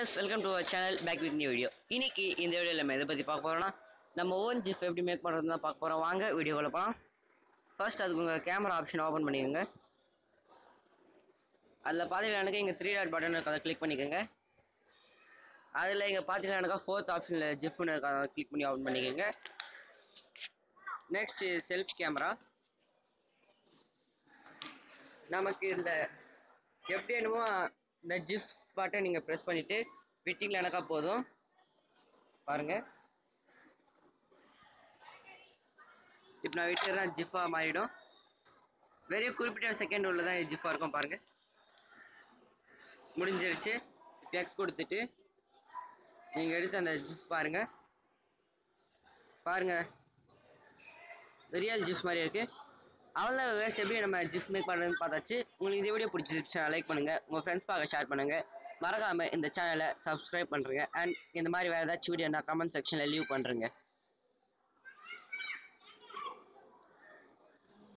viewers, welcome to our channel. Back with new video. இன்னைக்கு இந்த வீடியோல நம்ம எதை பத்தி பார்க்க போறோம்னா நம்ம ஓன் ஜிஃப் எப்படி மேக் பண்றதுன்னு தான் பார்க்க போறோம். வாங்க வீடியோக்குள்ள போலாம். ஃபர்ஸ்ட் அதுக்கு உங்க கேமரா ஆப்ஷன் ஓபன் பண்ணிக்கோங்க. அதுல பாத்தீங்கன்னா எனக்கு இங்க 3 டாட் பட்டன் இருக்கு, அதை கிளிக் பண்ணிக்கோங்க. அதுல இங்க பாத்தீங்கன்னா எனக்கு 4th ஆப்ஷன்ல ஜிஃப்னு இருக்கு, அதை கிளிக் பண்ணி ஓபன் பண்ணிக்கோங்க. Next self camera. நமக்கு இதுல எப்படி என்னமோ இந்த ஜிஃப் பாட்டை நீங்க பிரஸ் பண்ணிட்டு விட்டிங்ல எனக்கா போதும் பாருங்க. இப்போ நான் விட்டுறேன், ஜிஃபா மாறிடும். வெறும் குறிப்பிட்ட செகண்ட் உள்ளதான் ஜிஃபா இருக்கும் பாருங்க. முடிஞ்சிருச்சு. இப்போ எக்ஸ் கொடுத்துட்டு நீங்க எடுத்து அந்த ஜிஃப் பாருங்க பாருங்க, ரியல் ஜிஃப் மாதிரி இருக்கு. அவ்வளோதான் வேஸ்ட். எப்படி நம்ம ஜிஃப் மேக் பண்ணுறதுன்னு பார்த்தாச்சு. உங்களுக்கு இந்த வீடியோ பிடிச்சிருச்சா லைக் பண்ணுங்க, உங்கள் ஃப்ரெண்ட்ஸ் பார்க்க ஷேர் பண்ணுங்க, மறக்காம இந்த சேனலை சப்ஸ்கிரைப் பண்ணுறேங்க. அண்ட் இந்த மாதிரி வேறு ஏதாச்சும் வீடியோ நான் கமெண்ட் செக்ஷனில் லீவ் பண்ணுறேங்க.